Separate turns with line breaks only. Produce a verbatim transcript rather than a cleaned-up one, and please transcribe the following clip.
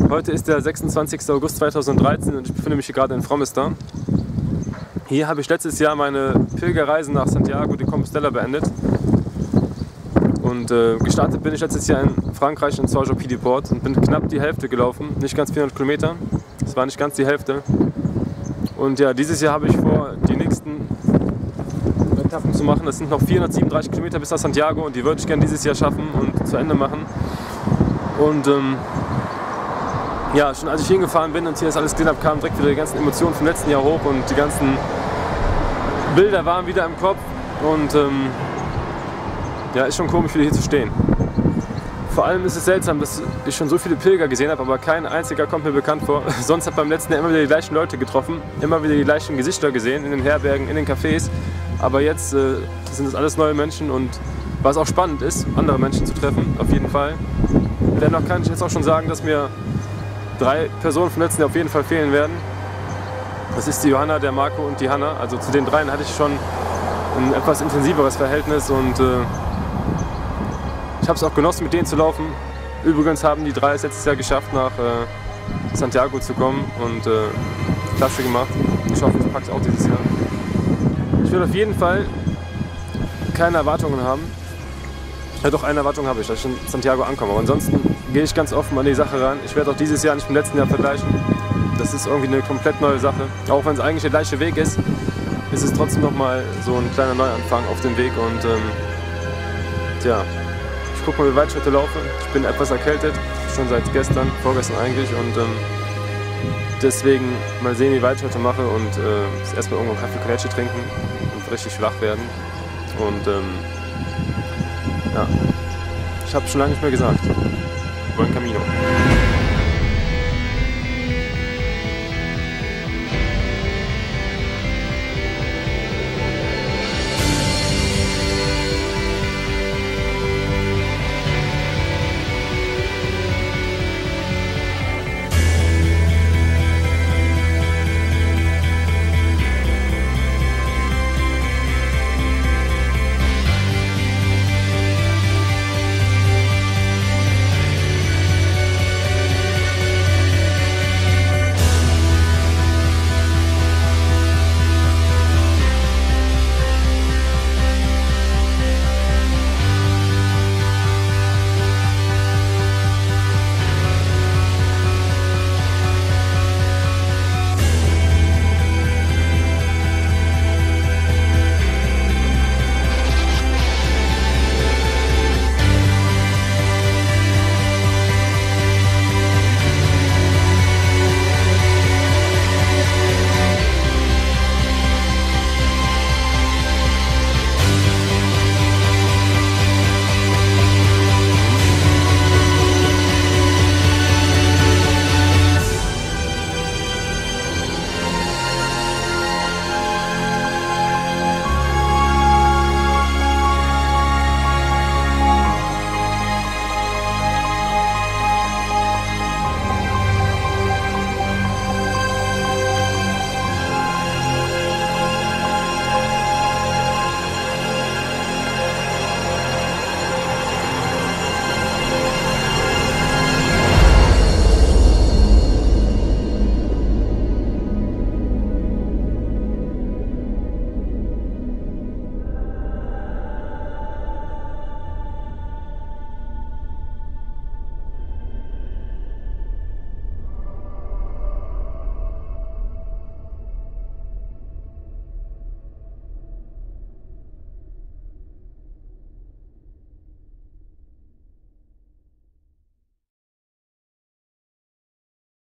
Heute ist der sechsundzwanzigste August zweitausenddreizehn und ich befinde mich hier gerade in Fromestal. Hier habe ich letztes Jahr meine Pilgerreise nach Santiago de Compostela beendet. Und äh, gestartet bin ich letztes Jahr in Frankreich in Saint-Jean-Pied-de-Port und bin knapp die Hälfte gelaufen, nicht ganz vierhundert Kilometer. Das war nicht ganz die Hälfte. Und ja, dieses Jahr habe ich vor, die nächsten Etappen zu machen. Das sind noch vierhundertsiebenunddreißig Kilometer bis nach Santiago und die würde ich gerne dieses Jahr schaffen und zu Ende machen. Und ähm, ja, schon als ich hingefahren bin und hier das alles gesehen habe, kamen direkt wieder die ganzen Emotionen vom letzten Jahr hoch und die ganzen Bilder waren wieder im Kopf. Und ähm, ja, ist schon komisch, wieder hier zu stehen. Vor allem ist es seltsam, dass ich schon so viele Pilger gesehen habe, aber kein einziger kommt mir bekannt vor. Sonst hat beim letzten Jahr immer wieder die gleichen Leute getroffen, immer wieder die gleichen Gesichter gesehen, in den Herbergen, in den Cafés. Aber jetzt äh, sind es alles neue Menschen und was auch spannend ist, andere Menschen zu treffen, auf jeden Fall. Dennoch kann ich jetzt auch schon sagen, dass mir drei Personen vom letzten Jahr auf jeden Fall fehlen werden. Das ist die Johanna, der Marco und die Hanna. Also zu den dreien hatte ich schon ein etwas intensiveres Verhältnis und äh, ich habe es auch genossen, mit denen zu laufen. Übrigens haben die drei es letztes Jahr geschafft, nach äh, Santiago zu kommen und äh, klasse gemacht. Ich hoffe, ich packe es auch dieses Jahr. Ich will auf jeden Fall keine Erwartungen haben. Ja, doch, eine Erwartung habe ich, dass ich in Santiago ankomme. Aber ansonsten gehe ich ganz offen an die Sache ran. Ich werde auch dieses Jahr nicht mit dem letzten Jahr vergleichen. Das ist irgendwie eine komplett neue Sache. Auch wenn es eigentlich der gleiche Weg ist, ist es trotzdem nochmal so ein kleiner Neuanfang auf dem Weg. Und ähm, tja, ich gucke mal, wie weit ich heute laufe. Ich bin etwas erkältet, schon seit gestern, vorgestern eigentlich. Und ähm, deswegen mal sehen, wie weit ich heute mache. Und äh, erstmal irgendwo Kaffee Collecce trinken und richtig wach werden. Und ähm, ja, ich habe schon lange nicht mehr gesagt. Buen Camino.